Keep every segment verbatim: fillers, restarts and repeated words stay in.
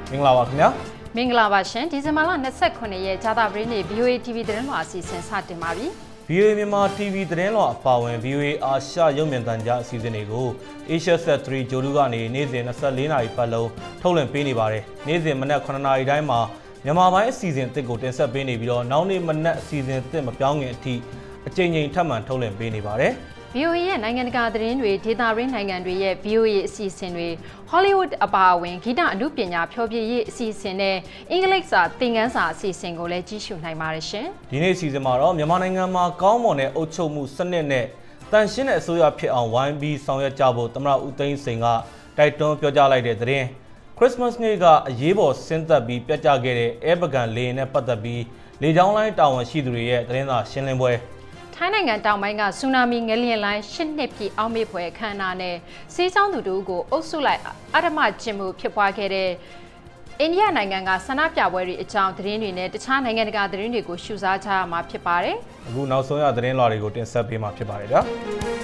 မင်္ဂလာပါခင်ဗျာမင်္ဂလာပါရှင်ဒီဇင်ဘာလ၂၉ရက်ကြာသပတေးနေ့ V O A T V သတင်းလွှာအစီအစဉ်စတင်ပါပြီ V O A မြန်မာ T V သတင်းလွှာအပါအဝင် V O A အာရှရုပ်မြင်သံကြားအစီအစဉ်တွေကို Asia Set 3ဂျိုလူကနေနေ့စဉ်၂၄နာရီပတ်လုံးထုတ်လွှင့်ပေးနေပါတယ်နေ့စဉ်မနက်9နာရီတိုင်းမှာမြန်မာပိုင်းအစီအစဉ်အသစ်ကိုတင်ဆက်ပေးနေပြီးတော့နောက်နေ့မနက်အစီအစဉ်အသစ်မပြောင်းခင်အထိအကြိမ်ကြိမ်ထပ်မံထုတ်လွှင့်ပေးနေပါတယ် V O A ရဲ့နိုင်ငံတကာသတင်းတွေဒေသရင်းနိုင်ငံတွေရဲ့ V O A အစီအစဉ်တွေ Hollywood အပါအဝင်ဂီတအမှုပညာဖျော်ဖြေရေးအစီအစဉ်နဲ့အင်္ဂလိပ်စာသင်ခန်းစာအစီအစဉ်ကိုလည်းကြည့်ရှုနိုင်ပါတယ်ရှင်ဒီနေ့အစီအစဉ်မှာတော့မြန်မာနိုင်ငံမှာကောင်းမွန်တဲ့အုပ်ချုပ်မှုစနစ်နဲ့တန်ရှင်းတဲ့အစိုးရဖြစ်အောင်ဝိုင်းပြီးဆောင်ရွက်ကြဖို့သမ္မတဦးသိန်းစိန်ကတိုက်တွန်းပြောကြားလိုက်တဲ့သတင်း Christmas နေ့ကအရေးပေါ်ဆင်းသက်ပြီးပြတ်ကျခဲ့တဲ့အဲပကံလေနဲ့ပတ်သက်ပြီးလေကြောင်းလိုင်းတာဝန်ရှိသူတွေရဲ့သတင်းစာရှင်းလင်းပွဲထိုင်းနိုင်ငံတောင်ပိုင်းကဆူနာမီငလျင်လိုင်းရှစ်နှစ်ပြည့်အောက်မေ့ဖွယ်အခမ်းအနားနဲ့စီးစောင်းသူတို့ကိုအုပ်စုလိုက်အဓမ္မကျင့်မှုဖြစ်ပွားခဲ့တဲ့အိန္ဒိယနိုင်ငံကဆန္ဒပြပွဲတွေအကြောင်းသတင်းတွေနဲ့တခြားနိုင်ငံတကာသတင်းတွေကိုရှုစားကြရမှာဖြစ်ပါတယ်။အခုနောက်ဆုံးရသတင်းလွှာတွေကိုတင်ဆက်ပေးမှာဖြစ်ပါတယ်ဗျာ။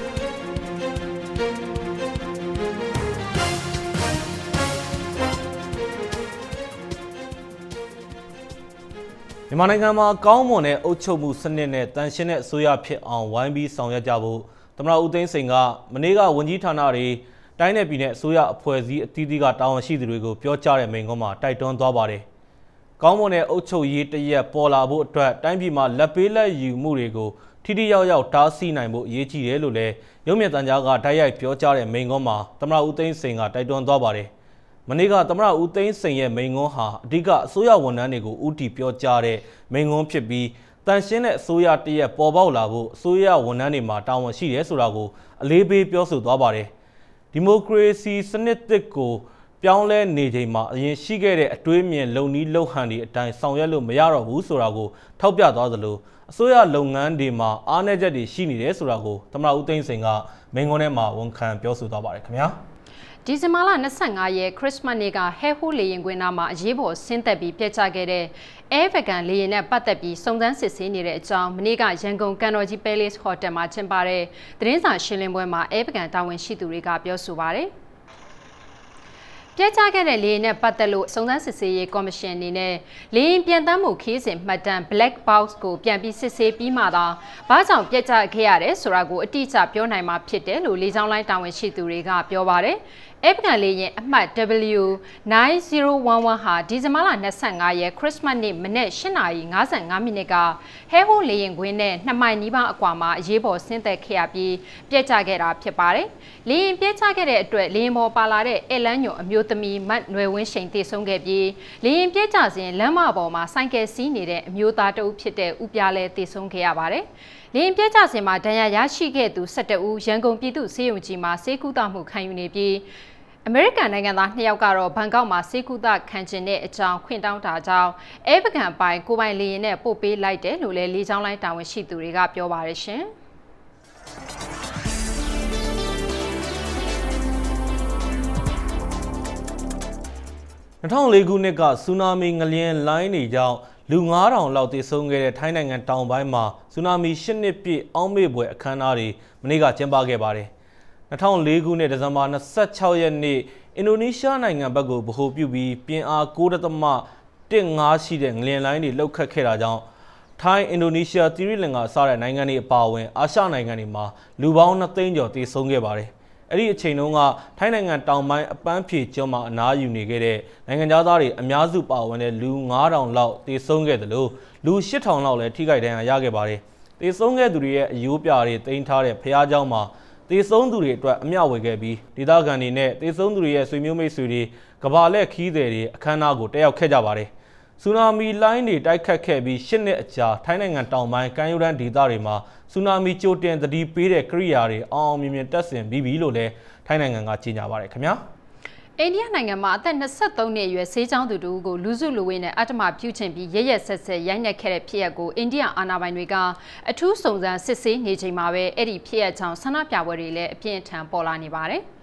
မြန်မာနိုင်ငံမှာကောင်းမွန်တဲ့အုပ်ချုပ်မှုစနစ်နဲ့တန်ရှင်းတဲ့အစိုးရဖြစ်အောင်ဝိုင်းပြီးဆောင်ရွက်ကြဖို့သမ္မတဦးသိန်းစိန်ကမနေ့ကဝန်ကြီးဌာနတွေတိုင်းနယ်ပြည်နယ်အစိုးရအဖွဲ့အစည်းအသီးသီးကတာဝန်ရှိသူတွေကိုပြောကြားတဲ့မိန့်ခွန်းမှာတိုက်တွန်းသွားပါတယ်။ကောင်းမွန်တဲ့အုပ်ချုပ်ရေးတရက်ပေါ်လာဖို့အတွက်တိုင်းပြည်မှာလက်ပေးလက်ယူမှုတွေကိုထိထိရောက်ရောက်တားဆီးနိုင်ဖို့အရေးကြီးတယ်လို့လည်းရုပ်မြင်သံကြားကတိုက်ရိုက်ပြောကြားတဲ့မိန့်ခွန်းမှာသမ္မတဦးသိန်းစိန်ကတိုက်တွန်းသွားပါတယ်။မနေ့ကသမ္မတဦးသိန်းစိန်ရဲ့မိန့်ခွန်းဟာအဓိကအစိုးရဝန်ထမ်းတွေကိုဦးတည်ပြောကြားတဲ့မိန့်ခွန်းဖြစ်ပြီးတန်ရှင်းတဲ့အစိုးရတရက်ပေါ်ပေါက်လာဖို့အစိုးရဝန်ထမ်းတွေမှာတာဝန်ရှိတယ်ဆိုတာကိုအလေးပေးပြောဆိုသွားပါတယ်။ဒီမိုကရေစီစနစ်သစ်ကိုပြောင်းလဲနေချိန်မှာအရင်ရှိခဲ့တဲ့အတွေးမြင်လုံနည်းလုံဟန်တွေအတိုင်းဆောင်ရွက်လို့မရတော့ဘူးဆိုတာကိုထောက်ပြသွားသလိုအစိုးရလုပ်ငန်းတွေမှာအားနည်းချက်တွေရှိနေတယ်ဆိုတာကိုသမ္မတဦးသိန်းစိန်ကမိန့်ခွန်းထဲမှာဝန်ခံပြောဆိုသွားပါတယ်ခင်ဗျာ။ဒီဇင်ဘာလ၂၅ရက်ခရစ်စမတ်နေ့ကဟဲဟိုလေရင်ကွင်းနာမှာအရေးပေါ်ဆင်းသက်ပြီးပြတ်ကျခဲ့တဲ့အဲဗကန်လေရင်နဲ့ပတ်သက်ပြီးစုံစမ်းစစ်ဆေးနေတဲ့အကြောင်းမနေ့ကရန်ကုန်ကန်တော်ကြီးပဲလေးဟိုတယ်မှာကျင်းပတဲ့သတင်းစာရှင်းလင်းပွဲမှာအဲဗကန်တာဝန်ရှိသူတွေကပြောဆိုပါတယ်ပြတ်ကျခဲ့တဲ့လေရင်နဲ့ပတ်သက်လို့စုံစမ်းစစ်ဆေးရေးကော်မရှင်အနေနဲ့လေရင်ပြန်တမ်းမှုခီးစဉ်မှတ်တမ်း black box ကိုပြန်ပြီးစစ်ဆေးပြီးမှသာဘာကြောင့်ပြတ်ကျခဲ့ရတယ်ဆိုတာကိုအတိအကျပြောနိုင်မှာဖြစ်တယ်လို့လေကြောင်းလိုင်းတာဝန်ရှိသူတွေကပြောပါတယ်အဲပကန်လေရင်အမှတ် W နင်းဇီရိုဝမ်ဝမ်ဟာဒီဇင်ဘာလ၂၅ရက်ခရစ်စမတ်နေ့မနက်၈နာရီ၅၅မိနစ်ကဟဲဟိုလေရင်ကွင်းနဲ့နှစ်မိုင်နီးပါးအကွာမှာအရေးပေါ်ဆင်းသက်ခဲ့ရပြီးပြတ်ကျခဲ့တာဖြစ်ပါတယ်။လေရင်ပြတ်ကျခဲ့တဲ့အတွက်လေရင်ပေါ်ပါလာတဲ့အဲလန်းညွန်အမျိုးသမီးမတ်နွယ်ဝင်းရှိန်တည်ဆုံးခဲ့ပြီးလေရင်ပြတ်ကျစဉ်လမ်းမပေါ်မှာစိုက်ကယ်စီးနေတဲ့အမျိုးသားတဦးဖြစ်တဲ့ဦးပြားလဲတည်ဆုံးခဲ့ရပါတယ်။လေရင်ပြတ်ကျစဉ်မှာဒဏ်ရာရရှိခဲ့သူ၁၁ဦးရန်ကုန်ပြည်သူ့ဆေးရုံကြီးမှာဆေးကုသမှုခံယူနေပြီးအမေရိကန်နိုင်ငံသားနှစ်ယောက်ကတော့ဘန်ကောက်မှာစေကူတာခံကျင်တဲ့အကြောင်းခွင့်တောင်းတာကြောင့်အဲပကံပိုင်ကိုပိုင်လေရင်နဲ့ပို့ပေးလိုက်တယ်လို့လည်းလေကြောင်းလိုင်းတာဝန်ရှိသူတွေကပြောပါတယ်ရှင်၂၀၀၄ခုနှစ်ကဆူနာမီငလျင်လိုင်းတွေကြောင့်လူ၅ထောင်လောက်သေဆုံးခဲ့တဲ့ထိုင်းနိုင်ငံတောင်ပိုင်းမှာဆူနာမီရှစ်နှစ်ပြည့်အောက်မေ့ဖွယ်အခမ်းအနားတွေမနေ့ကကျင်းပခဲ့ပါတယ်၂၀၀၄ခုနှစ်ဒီဇင်ဘာ၂၆ရက်နေ့အင်ဒိုနီးရှားနိုင်ငံဘက်ကိုဗဟိုပြုပြီးပြင်းအား၉.၁၅ရှိတဲ့ငလျင်လိုင်းတွေလှုပ်ခတ်ခဲ့တာကြောင့်ထိုင်းအင်ဒိုနီးရှားသီရိလင်္ကာစတဲ့နိုင်ငံတွေအပါအဝင်အာရှနိုင်ငံတွေမှာလူပေါင်းနှစ်သိန်းကျော်သေဆုံးခဲ့ပါတယ်။အဲ့ဒီအချိန်တုန်းကထိုင်းနိုင်ငံတောင်ပိုင်းအပန်းဖြေကျွန်းမှာအနားယူနေခဲ့တဲ့နိုင်ငံသားတွေအများစုပါဝင်တဲ့လူ၅ထောင်လောက်သေဆုံးခဲ့တယ်လို့လူ၈ထောင်လောက်လည်းထိခိုက်ဒဏ်ရာရခဲ့ပါတယ်။သေဆုံးခဲ့သူတွေရဲ့အယိုးပြားတွေတင်ထားတဲ့ဖျားเจ้าမှာသေဆုံးသူတွေအတွက်အမျှဝေခဲ့ပြီးဒေသခံတွေနဲ့သေဆုံးသူတွေရဲ့ဆွေမျိုးမိတ်ဆွေတွေကဘာလက်ခီးသည်တွေအခမ်းအနားကိုတက်ရောက်ခဲ့ကြပါတယ်။ဆူနာမီလိုင်းတွေတိုက်ခတ်ခဲ့ပြီးရှစ်နှစ်အကြာထိုင်းနိုင်ငံတောင်ပိုင်းကမ်းရိုးတန်းဒေသတွေမှာဆူနာမီကြိုတင်သတိပေးတဲ့ကိရိယာတွေအောင်အောင်မြင်မြင်တပ်ဆင်ပြီးပြီလို့လည်းထိုင်းနိုင်ငံကကြေညာပါတယ်ခင်ဗျာ။အိန္ဒိယနိုင်ငံမှာအသက်၂၃နှစ်အရွယ်ဆေးချောင်းသူတို့ကိုလူစုလူဝေးနဲ့အတ္တမပြုချင်ပြီးရရက်ဆက်ဆက်ရိုက်နှက်ခဲ့တဲ့ဖြစ်ရပ်ကိုအိန္ဒိယအာဏာပိုင်တွေကအထူးစုံစမ်းစစ်ဆေးနေချိန်မှာပဲအဲ့ဒီဖြစ်ရပ်ကြောင့်ဆန္ဒပြပွဲတွေလည်းအပြင်းအထန်ပေါ်လာနေပါတယ်။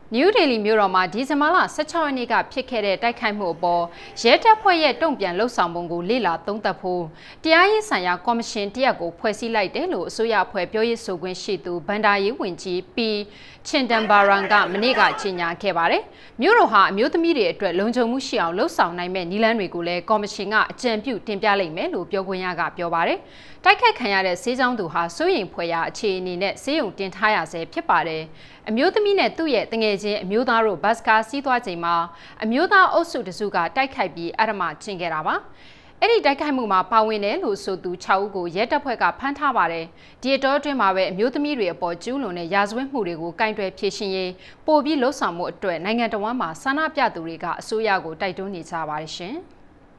New Delhi မြို့တော်မှာဒီဇင်ဘာလ十၆ရက်နေ့ကဖြစ်ခဲ့တဲ့တိုက်ခိုက်မှုအပေါ်ရဲတပ်ဖွဲ့ရဲ့တုံ့ပြန်လှုပ်ဆောင်ပုံကိုလေ့လာသုံးသပ်ဖို့တရားရေးဆိုင်ရာကော်မရှင်တရက်ကိုဖွဲ့စည်းလိုက်တယ်လို့အစိုးရအဖွဲ့ပြောရေးဆိုခွင့်ရှိသူဗန်ဒါရေးဝန်ကြီးပီချင်တန်ဘာရန်ကမနေ့ကကြေညာခဲ့ပါတယ်။မြို့တော်ဟာအမျိုးသမီးတွေအတွက်လုံခြုံမှုရှိအောင်လှုပ်ဆောင်နိုင်မဲ့နည်းလမ်းတွေကိုလည်းကော်မရှင်ကအကြံပြုတင်ပြလိုက်မယ်လို့ပြောခွင့်ရကပြောပါတယ်။တိုက်ခိုက်ခံရတဲ့စေးချောင်းသူဟာစိုးရိမ်ဖွယ်ရာအခြေအနေနဲ့စေယုံတင်ထားရဆဲဖြစ်ပါတယ်။အမျိုးသမီးနဲ့သူ့ရဲ့တငယ်ချင်းအမျိုးသားတို့ဘတ်စကားစီးသွားချိန်မှာအမျိုးသားအုပ်စုတစုကတိုက်ခိုက်ပြီးအဓမ္မကျင့်ခဲ့တာပါ။အဲ့ဒီတိုက်ခိုက်မှုမှာပါဝင်တယ်လို့ဆိုသူ၆ဦးကိုရဲတပ်ဖွဲ့ကဖမ်းထားပါတယ်။ဒီအတောအတွင်းမှာပဲအမျိုးသမီးတွေအပေါ်ကျူးလွန်တဲ့ရာဇဝတ်မှုတွေကိုကင်တွယ်ဖြေရှင်းရေးပို့ပြီးလှုံ့ဆော်မှုအတွက်နိုင်ငံတော်ဝန်မှာဆန္ဒပြသူတွေကအစိုးရကိုတိုက်တွန်းနေကြပါတယ်ရှင်။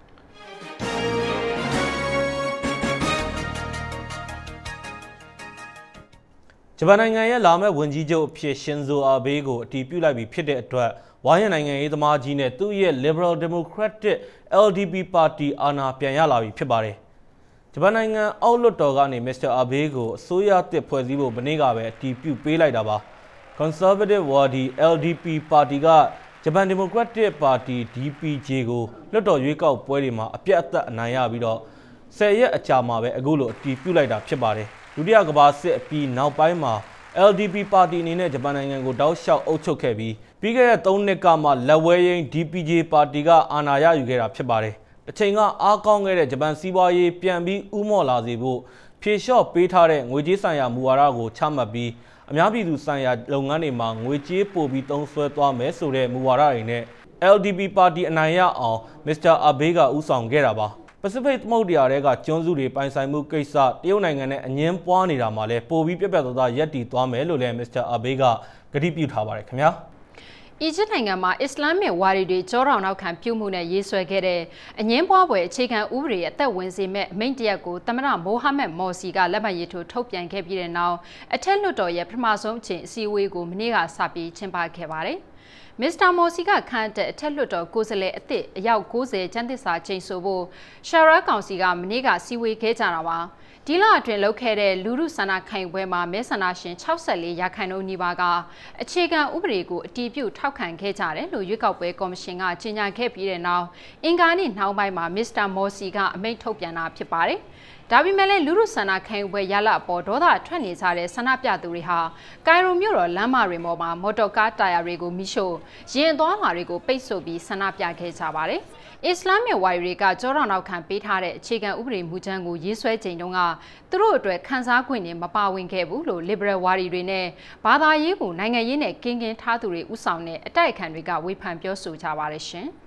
ဂျပန်နိုင်ငံရဲ့လာမယ့်ဝန်ကြီးချုပ်အဖြစ်ရှင်ဇိုအာဘေးကိုအတည်ပြုလိုက်ပြီးဖြစ်တဲ့အတွက်ဝါရန်နိုင်ငံရေးသမားကြီးနဲ့သူ့ရဲ့ Liberal Democratic L D P ပါတီအာဏာပြန်ရလာပြီဖြစ်ပါတယ်။ဂျပန်နိုင်ငံအောက်လွှတ်တော်ကနေမစ္စတာအာဘေးကိုအစိုးရသစ်ဖွဲ့စည်းဖို့မနေ့ကပဲအတည်ပြုပေးလိုက်တာပါ။ Conservative ဝါဒီ L D P ပါတီကဂျပန် Democratic ပါတီ D P J ကိုလွှတ်တော်ရွေးကောက်ပွဲတွေမှာအပြတ်အသတ်အနိုင်ရပြီးတော့ဆယ်ရက်အကြာမှာပဲအခုလိုအတည်ပြုလိုက်တာဖြစ်ပါတယ်။ဒုတိယကမ္ဘာစစ်အပြီးနောက်ပိုင်းမှာ L D P ပါတီအနေနဲ့ဂျပန်နိုင်ငံကိုတောက်လျှောက်အုပ်ချုပ်ခဲ့ပြီးပြီးခဲ့တဲ့သုံးနှစ်ကမှလက်ဝဲရင်း D P J ပါတီကအာဏာရယူခဲ့တာဖြစ်ပါတယ်။တစ်ချိန်ကအားကောင်းခဲ့တဲ့ဂျပန်စီးပွားရေးပြန်ပြီးဥမော့လာစေဖို့ဖြေလျှော့ပေးထားတဲ့ငွေကြေးဆိုင်ရာမူဝါဒကိုချမှတ်ပြီးအများပြည်သူဆိုင်ရာလုပ်ငန်းတွေမှာငွေကြေးပို့ပြီးသုံးစွဲသွားမယ်ဆိုတဲ့မူဝါဒတွေနဲ့ L D P ပါတီအနိုင်ရအောင်မစ္စတာအာဘေးကဦးဆောင်ခဲ့တာပါ။ ပစိဖိတ်သမုဒ္ဒရာတွေကကျွန်းစုတွေပိုင်ဆိုင်မှုကိစ္စတရုတ်နိုင်ငံနဲ့အငင်းပွားနေတာမှာလည်းပိုပြီးပြက်ပြက်သားသားရပ်တည်သွားမယ်လို့လည်းမစ္စတာအာဘေးကကတိပြုထားပါတယ်ခင်ဗျာ။အီဂျစ်နိုင်ငံမှာအစ္စလာမစ်ဝါဒီတွေကြောထောင်နောက်ခံပြုမှုနဲ့ရေးဆွဲခဲ့တဲ့အငင်းပွားပွဲအခြေခံဥပဒေအသက်ဝင်စေမဲ့အမိန့်တရက်ကိုသမ္မတမိုဟာမက်မော်စီကလက်မှတ်ရေးထိုးထုတ်ပြန်ခဲ့ပြီးတဲ့နောက်အထက်လွှတ်တော်ရဲ့ပထမဆုံးအချိန်အစည်းအဝေးကိုမနေ့ကစပြီးကျင်းပခဲ့ပါတယ်။မစ္စတာမော်စီကခန့်တဲ့အထက်လွှတ်တော်ကိုယ်စားလှယ်အသစ်အယောက်၉၀ကျန်းသစ္စာချိန်ဆိုဖို့ရှာရာကောင်စီကမနေ့ကစီဝေးခဲ့ကြတာပါဒီလအတွင်းလုပ်ခဲ့တဲ့လူမှုဆန္ဒခံယူပွဲမှာမဲဆန္ဒရှင်၆၄ရာခိုင်နှုန်းနီးပါးကအခြေခံဥပဒေကိုအတည်ပြုထောက်ခံခဲ့ကြတယ်လို့ရွေးကောက်ပွဲကော်မရှင်ကကြေညာခဲ့ပြီးတဲ့နောက်အင်္ဂါနေ့နှောင်းပိုင်းမှာမစ္စတာမော်စီကအမိန့်ထုတ်ပြန်တာဖြစ်ပါတယ်ဒါပေမဲ့လည်းလူမှုဆန္ဒခံယူပွဲရလအပေါ်ဒေါသထွက်နေကြတဲ့ဆန္ဒပြသူတွေဟာကိုင်ရိုမြို့တော်လမ်းမတွေပေါ်မှာမော်တော်ကားတာယာတွေကိုမိရှို့ရင်သွားလာတွေကိုပိတ်ဆို့ပြီးဆန္ဒပြခဲ့ကြပါတယ်။အစ္စလာမစ်ဝါဒီတွေကကြောထောင်နောက်ခံပေးထားတဲ့အခြေခံဥပဒေမူကြမ်းကိုရေးဆွဲချိန်တုန်းကသူတို့အတွက်ခန်းစားခွင့်တွေမပါဝင်ခဲ့ဘူးလို့ Liberal ဝါဒီတွေနဲ့ဘာသာရေးကိုနိုင်ငံရေးနဲ့ကင်းကင်းထားသူတွေဥဆောင်တဲ့အတိုက်အခံတွေကဝေဖန်ပြောဆိုကြပါတယ်ရှင်။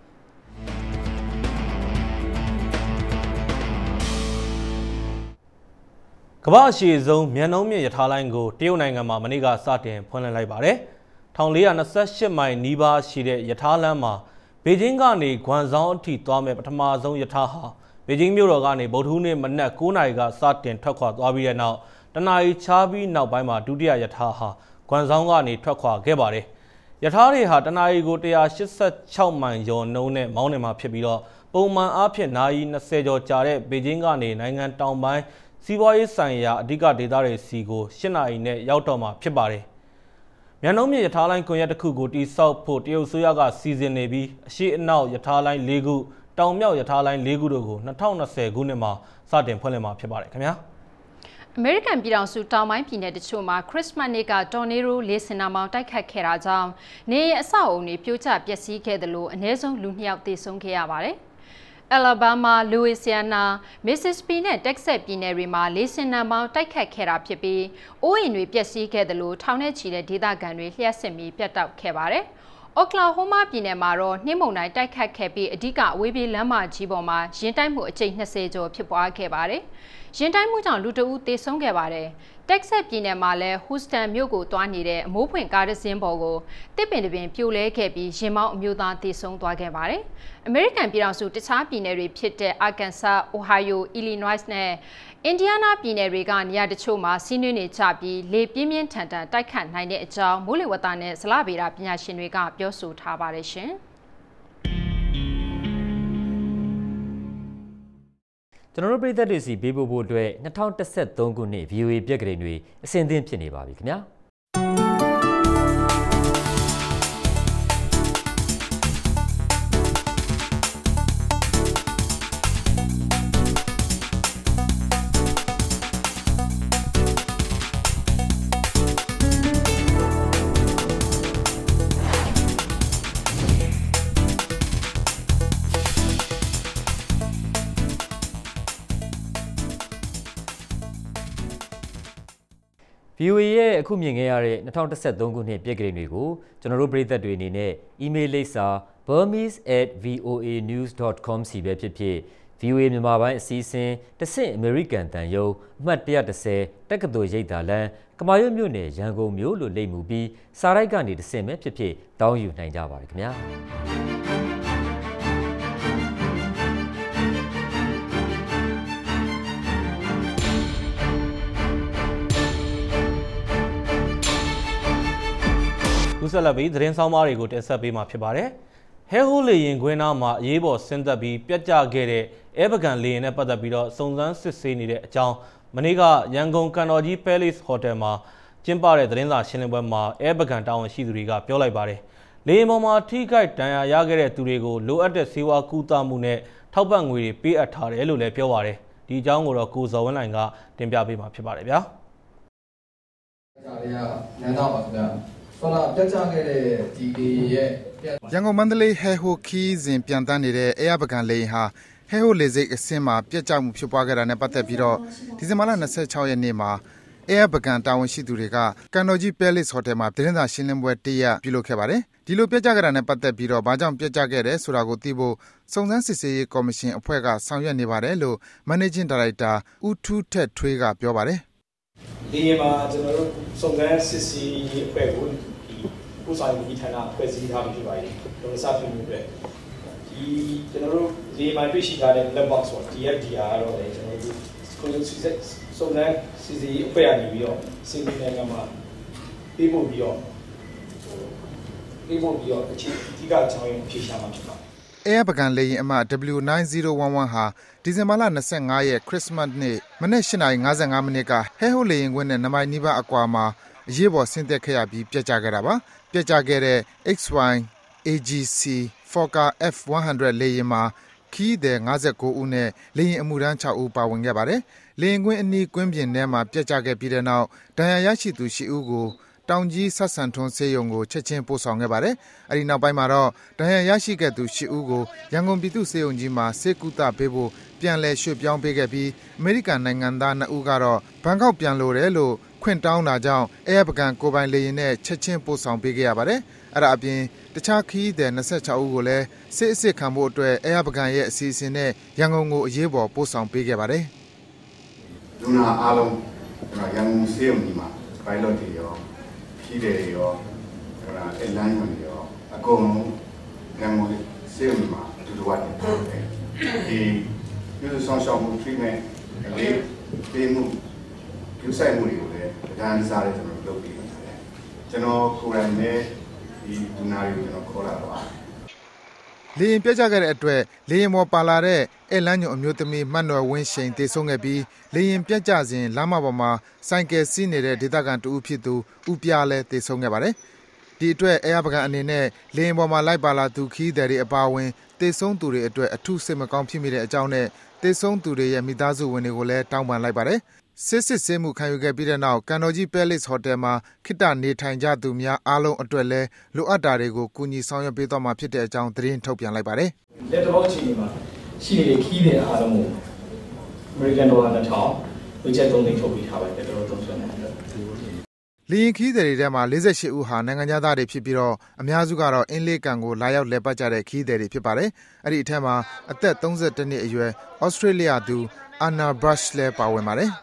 ကမ္ဘာအရှည်ဆုံးမြန်နှုန်းမြင့်ရထားလိုင်းကိုတရုတ်နိုင်ငံမှာမနေ့ကစတင်ဖွင့်လှစ်လိုက်ပါတယ်။၁၄၂၈မိုင်နီးပါးရှိတဲ့ရထားလမ်းမှာဘေကျင်းကနေဂွမ်ဇောင်းအထိသွားမဲ့ပထမဆုံးရထားဟာဘေကျင်းမြို့တော်ကနေဗုဒ္ဓဟူးနေ့မနက်၉နာရီကစတင်ထွက်ခွာသွားပြီးတဲ့နောက်တနာရီချားပြီးနောက်ပိုင်းမှာဒုတိယရထားဟာဂွမ်ဇောင်းကနေထွက်ခွာခဲ့ပါတယ်။ရထားတွေဟာတနာရီကို၁၈၆မိုင်ကျော်နှုန်းနဲ့မောင်းနေမှာဖြစ်ပြီးတော့ပုံမှန်အားဖြင့်နာရီ၂၀ကျော်ကြာတဲ့ဘေကျင်းကနေနိုင်ငံတောင်ပိုင်းစီးပွားရေးဆိုင်ရာအဓိကဒေသတွေစီကို၈နာရီနဲ့ရောက်တော့မှာဖြစ်ပါတယ်။မြန်နှုန်းမြင့်ရထားလိုင်းကွန်ရက်တစ်ခုကိုတိစောက်ဖို့တရုတ်ဆိုရကစီစဉ်နေပြီးအရှိအနောက်ရထားလိုင်း၄ခုတောင်မြောက်ရထားလိုင်း၄ခုတို့ကို၂၀၂၀ခုနှစ်မှာစတင်ဖွင့်လှစ်မှာဖြစ်ပါတယ်ခင်ဗျာ။အမေရိကန်ပြည်ထောင်စုတောင်ပိုင်းပြည်နယ်တချို့မှာခရစ်စမတ်နေ့ကတော်နေရိုလေးစင်နာမောင်တိုက်ခတ်ခဲ့တာကြောင့်နေရအဆောက်အုံတွေပြိုကျပျက်စီးခဲ့တယ်လို့အနည်းဆုံးလူနှစ်ယောက်သေဆုံးခဲ့ရပါတယ်။ Alabama, Louisiana, Mississippi နဲ့ Texas ပြည်နယ်တွေမှာလေဆင်နှံပေါင်းတိုက်ခတ်ခဲ့တာဖြစ်ပြီးအိုးအိမ်တွေပျက်စီးခဲ့တယ်လို့ထောင်နဲ့ချီတဲ့ဒေသခံတွေလျှက်စစ်မီပြတ်တောက်ခဲ့ပါတယ်။ Oklahoma ပြည်နယ်မှာတော့နှင်းမုန်တိုင်းတိုက်ခတ်ခဲ့ပြီးအဓိကအဝေးပြေးလမ်းမကြီးပေါ်မှာရင်တိုက်မှုအကြိမ်၂၀ကျော်ဖြစ်ပွားခဲ့ပါတယ်။ရင်တိုက်မှုကြောင့်လူတအုပ်သေဆုံးခဲ့ပါတယ်။ Texas ပြည်နယ်မှာလည်း Houston မြို့ကိုတွားနေတဲ့အမိုးဖွင့်ကားတစ်စင်းပေါ်ကိုတစ်ပင်တစ်ပင်ပြိုလဲခဲ့ပြီးရင်မောင်းအမျိုးသားသေဆုံးသွားခဲ့ပါတယ်။ အမေရိကန်ပြည်ထောင်စုတခြားပြည်နယ်တွေဖြစ်တဲ့ Arkansas, Ohio, Illinois နဲ့ Indiana ပြည်နယ်တွေကနေရာတချို့မှာစီးနှင်းနေကြပြီးလေပြင်းပြင်းထန်ထန်တိုက်ခတ်နိုင်တဲ့အကြောင်းမိုးလေဝသနဲ့ဇလဗေဒပညာရှင်တွေကပြောဆိုထားပါတယ်ရှင်။ကျွန်တော်တို့ပြည်သက်တွေစီပေးပို့ဖို့အတွက်၂၀၁၃ခုနှစ် V O A ပြက်ကလေးတွေအစဉ်သင့်ဖြစ်နေပါပြီခင်ဗျာ။ V O A ရဲ့အခုမြင်ခဲ့ရတဲ့၂၀၁၃ခုနှစ်ပြည့်ကလေးတွေကိုကျွန်တော်တို့ပရိသတ်တွေအနေနဲ့ email လိပ်စာ burmese at voanews dot com စီပဲဖြစ်ဖြစ် V O A မြန်မာပိုင်းအစည်းအဝေးတဆင့်အမေရိကန်တန်ယုံအမှတ်one tenတက္ကသိုလ်ရိပ်သာလမ်းကမာရွတ်မြို့နယ်ရန်ကုန်မြို့လို့လိပ်မူပြီးစာရိုက်ကနေတဆင့်ပဲဖြစ်ဖြစ်တောင်းယူနိုင်ကြပါတယ်ခင်ဗျာဦးဆက်လက်ပြီးသတင်းဆောင်မတွေကိုတင်ဆက်ပေးမှာဖြစ်ပါတယ်။ဟဲဟိုးလေရင်ခွင်းသားမှာအရေးပေါ်ဆင်းသက်ပြီးပြတ်ကျခဲ့တဲ့အဲပကန်လေရင်နဲ့ပတ်သက်ပြီးတော့စုံစမ်းစစ်ဆေးနေတဲ့အကြောင်းမနေ့ကရန်ကုန်ကန်တော်ကြီး Palace Hotel မှာကျင်းပတဲ့သတင်းစာရှင်းလင်းပွဲမှာအဲပကန်တာဝန်ရှိသူတွေကပြောလိုက်ပါတယ်။လေရင်ပေါ်မှာထိခိုက်ဒဏ်ရာရခဲ့တဲ့သူတွေကိုလိုအပ်တဲ့ဆေးဝါးကုသမှုနဲ့ထောက်ပံ့ငွေတွေပေးအပ်ထားတယ်လို့လည်းပြောပါတယ်။ဒီအကြောင်းကိုတော့ကိုဇော်ဝင်းလိုင်ကတင်ပြပေးမှာဖြစ်ပါတယ်ဗျာ။ဒါတွေကနန်းတော်ပါခင်ဗျာ။ဆိုတော့ပြတ်ကျခဲ့တဲ့ဒီဒီရဲ့ရန်ကုန်မန္တလေးဟဲဟိုခီးစဉ်ပြန်တန်းနေတဲ့အဲရပကံလေဟာဟဲဟိုလေစိတ်အစင်းမှာပြတ်ကျမှုဖြစ်ပွားခဲ့တာနဲ့ပတ်သက်ပြီးတော့ဒီဇင်ဘာလtwenty-sixရက်နေ့မှာအဲရပကံတာဝန်ရှိသူတွေကကန်တော်ကြီး Palace Hotel မှာသတင်းစာရှင်းလင်းပွဲတရက်ပြုလုပ်ခဲ့ပါတယ်။ဒီလိုပြတ်ကျခဲ့တာနဲ့ပတ်သက်ပြီးတော့ဘာကြောင့်ပြတ်ကျခဲ့တယ်ဆိုတာကိုသိဖို့စုံစမ်းစစ်ဆေးရေးကော်မရှင်အဖွဲ့ကဆောင်ရွက်နေပါတယ်လို့ Managing Director ဦးထူးထက်ထွေးကပြောပါတယ်။ဒီမှာကျွန်တော်တို့စုံစမ်းစစ်ဆေးရေးအဖွဲ့ကိုผู้สายมีฐานะဖွဲ့စည်းထားပြီးဖြစ်ပါတယ်။ကျွန်တော်စပြင်မှုအတွက်ဒီကျွန်တော်တို့ဒီမှာတွေ့ရှိထားတဲ့ black box ဆို D F D R ကတော့လေကျွန်တော်တို့ကိုယ်စုစက်စုံစမ်းစစ်ဆေးရေးအဖွဲ့ကနေပြီးတော့စင်ပီနိုင်ငံမှာပြေးဖို့ပြီးတော့ပြေးဖို့ပြီးတော့အခြေအဓိကအကြောင်းရင်းဖြေရှာမှာဖြစ်ပါတယ်။အဲပကံလေရင်အမ W nine zero one one ဟာဒီဇင်ဘာလtwenty-fiveရက်ခရစ်စမတ်နေ့မနက်eightနာရီfifty-fiveမိနစ်ကဟဲဟိုလေရင်ခွင်းနဲ့နမိုင်နီးပါးအကွာမှာအရေးပေါ်ဆင်းသက်ခဲ့ရပြီးပြတ်ကျခဲ့တာပါပြတ်ကျခဲ့တဲ့ X Y A G C Fokker F one hundred လေယာဉ်မှာခီးသည်fifty-nineဦးနဲ့လေယာဉ်အမှုထမ်းsixဦးပါဝင်ခဲ့ပါတယ်လေယာဉ်ကွင်းအနီးကွင်းပြင်ထဲမှာပြတ်ကျခဲ့ပြီးတဲ့နောက်ဒဏ်ရာရရှိသူeightဦးကိုတောင်ကြီးဆက်ဆန်ထွန်းဆေးရုံကိုချက်ချင်းပို့ဆောင်ခဲ့ပါတယ်အဲဒီနောက်ပိုင်းမှာတော့ဒဏ်ရာရရှိခဲ့သူeightဦးကိုရန်ကုန်ပြည်သူ့ဆေးရုံကြီးမှာဆေးကုသပေးဖို့ပြန်လည်ရွှေ့ပြောင်းပေးခဲ့ပြီးအမေရိကန်နိုင်ငံသားtwoဦးကတော့ဘန်ကောက်ပြန်လိုတယ်လို့ခွင့်တောင်းတာကြောင့်အဲပကံကိုပိုင်လေရင်နဲ့ချက်ချင်းပို့ဆောင်ပေးခဲ့ရပါတယ်။အဲ့ဒါအပြင်တခြားခီးသည်twenty-sixဦးကိုလည်းစစ်အစ်စ်ခံဖို့အတွက်အဲပကံရဲ့အစီအစဉ်နဲ့ရန်ကုန်ကိုအရေးပေါ်ပို့ဆောင်ပေးခဲ့ပါတယ်။လူနာအားလုံးကျွန်တော်ရန်ကုန်ဆေးရုံကြီးမှာ pilot တွေရောခီးသည်တွေရောကျွန်တော် airline တွေရောအကုန်လုံးရန်ကုန်ဆေးရုံကြီးမှာအတူတူရတယ်။ဒီပြုစုဆောင်ရှောက်မှု treatment လေးပေးမှုပြုဆိုင်မှုတွေကိုလည်းတန်းစားတဲ့ကျွန်တော်လုပ်ပြီးပါတယ်ကျွန်တော်ကိုယ်တိုင်နဲ့ဒီဒူနာတွေကိုကျွန်တော်ခေါ်လာပါလေရင်ပြတ်ကျခဲ့တဲ့အတွက်လေရင်ပေါ်ပါလာတဲ့အဲလန်းညုံအမျိုးသမီးမှတ်တော်ဝင်းရှိန်တေဆုံးခဲ့ပြီးလေရင်ပြတ်ကျစဉ်လမ်းမပေါ်မှာဆိုင်ကယ်စီးနေတဲ့ဒေသခံတဦးဖြစ်သူဦးပြားလည်းတေဆုံးခဲ့ပါတယ်ဒီအတွက်အဲရပကံအနေနဲ့လေရင်ပေါ်မှာလိုက်ပါလာသူခီးသည်တွေအပါအဝင်တေဆုံးသူတွေအတွက်အထူးစိတ်မကောင်းဖြစ်မိတဲ့အကြောင်းနဲ့တေဆုံးသူတွေရဲ့မိသားစုဝင်တွေကိုလည်းတောင်းပန်လိုက်ပါတယ်စစ်စစ်ဆေးမှုခံယူခဲ့ပြီးတဲ့နောက်ကန်တော်ကြီး Palace Hotel မှာခိတ္တနေထိုင်ကြသူများအားလုံးအတွက်လည်းလိုအပ်တာတွေကိုကူညီဆောင်ရွက်ပေးသွားမှာဖြစ်တဲ့အကြောင်းသတင်းထုတ်ပြန်လိုက်ပါတယ်။လက်တော်အချိန်မှာရှိနေတဲ့ခီးတဲ့အားလုံးကို American Dollar two thousandဝေချက်threeသိန်းထုတ်ပေးထားပါတယ်တော်တော်သုံးစွဲနေတယ်။လေရင်ခီးသည်တွေထဲမှာforty-eightဦးဟာနိုင်ငံခြားသားတွေဖြစ်ပြီးတော့အများစုကတော့အင်းလေးကန်ကိုလာရောက်လည်ပတ်ကြတဲ့ခီးသည်တွေဖြစ်ပါတယ်။အဲ့ဒီအထက်မှာအသက်thirty-oneနှစ်အရွယ် Australia သူ Anna Brush လည်းပါဝင်ပါတယ်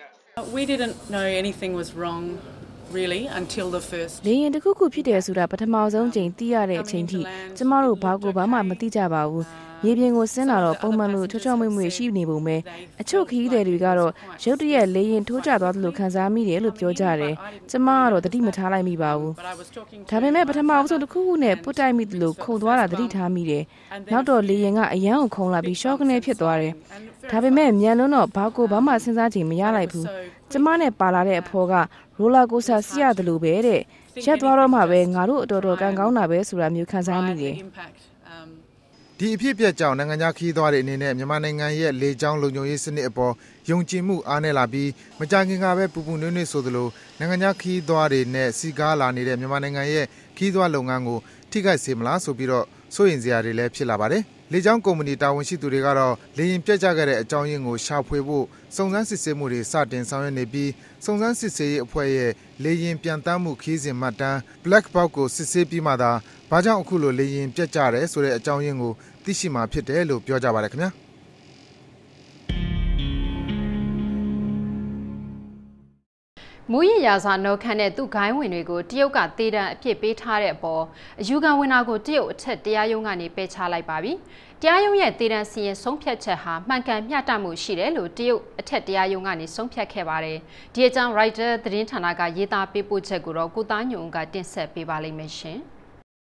We didn't know anything was wrong really until the first လေရင်တစ်ခုခုဖြစ်တယ်ဆိုတာပထမဆုံးချိန်သိရတဲ့အချိန်ထိကျမတို့ဘာကိုဘာမှမသိကြပါဘူးရေပြင်ကိုဆင်းလာတော့ပုံမှန်လို့ချောချောမွေ့မွေ့ရှိနေပုံပဲအချို့ခီးသည်တွေကတော့ရုတ်တရက်လေရင်ထိုးကျသွားသလိုခံစားမိတယ်လို့ပြောကြတယ်ကျမကတော့သတိမထားလိုက်မိပါဘူးဒါပေမဲ့ပထမဆုံးတစ်ခုခုနဲ့ပုတ်တိုက်မိသလိုခုန်သွားတာသတိထားမိတယ်နောက်တော့လေရင်ကအရန်ကိုခုန်လာပြီးရှော့ကနေဖြစ်သွားတယ်ဒါပေမဲ့မြန်လွန်းတော့ဘာကိုဘာမှစဉ်းစားချိန်မရလိုက်ဘူးကျမနဲ့ပါလာတဲ့အဖော်ကရိုလာကိုစတာစီးရတယ်လို့ပဲတဲ့ရက်သွားတော့မှပဲငါတို့အတော်တော်ကန်ကောင်းတာပဲဆိုတာမျိုးခံစားမိတယ်ဒီအဖြစ်အပျက်ကြောင့်နိုင်ငံခြားခီးသွားတဲ့အနေနဲ့မြန်မာနိုင်ငံရဲ့လေကြောင်းလုံခြုံရေးစနစ်အပေါ်ယုံကြည်မှုအားနည်းလာပြီးမကြာခင်ကပဲပူပူနွေးနွေးဆိုသလိုနိုင်ငံခြားခီးသွားတွေနဲ့စီကားလာနေတဲ့မြန်မာနိုင်ငံရဲ့ခီးသွားလုပ်ငန်းကိုထိခိုက်စေမလားဆိုပြီးတော့စိုးရိမ်စရာတွေလည်းဖြစ်လာပါတယ်။လေကြောင်းကုမ္ပဏီတာဝန်ရှိသူတွေကတော့လေယာဉ်ပျက်ကျခဲ့တဲ့အကြောင်းရင်းကိုရှာဖွေဖို့စုံစမ်းစစ်ဆေးမှုတွေစတင်ဆောင်ရွက်နေပြီးစုံစမ်းစစ်ဆေးရေးအဖွဲ့ရဲ့လေယာဉ်ပြန်တမ်းမှုခီးစဉ်မှတ်တမ်း Black Box ကိုစစ်ဆေးပြီးမှသာဘာကြောင့်အခုလိုလေယာဉ်ပျက်ကျတယ်ဆိုတဲ့အကြောင်းရင်းကိုသိရှိမှာဖြစ်တယ်လို့ပြောကြပါတယ်ခင်ဗျာမူရရာဇာနော်ခန်းနဲ့သူ့ဂိုင်းဝင်တွေကိုတရုတ်ကတေးတန်းအပြစ်ပေးထားတဲ့အပေါ်အယူခံဝင်တာကိုတရုတ်အထက်တရားရုံးကနေပယ်ချလိုက်ပါပြီ။တရားရုံးရဲ့တေးတန်းစီရင်ဆုံးဖြတ်ချက်ဟာမှန်ကန်မျှတမှုရှိတယ်လို့တရုတ်အထက်တရားရုံးကနေဆုံးဖြတ်ခဲ့ပါတယ်။ဒီအကြောင်း Reuters သတင်းဌာနကရေးသားပေးပို့ချက်ကိုတော့ကိုသားညုံကတင်ဆက်ပေးပါလိမ့်မယ်ရှင်။